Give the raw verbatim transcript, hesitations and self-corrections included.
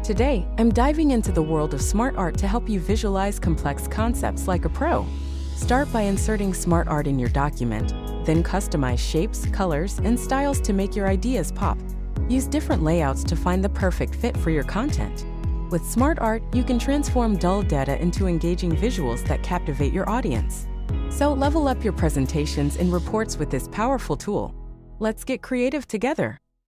Today, I'm diving into the world of SmartArt to help you visualize complex concepts like a pro. Start by inserting SmartArt in your document, then customize shapes, colors, and styles to make your ideas pop. Use different layouts to find the perfect fit for your content. With SmartArt, you can transform dull data into engaging visuals that captivate your audience. So level up your presentations and reports with this powerful tool. Let's get creative together.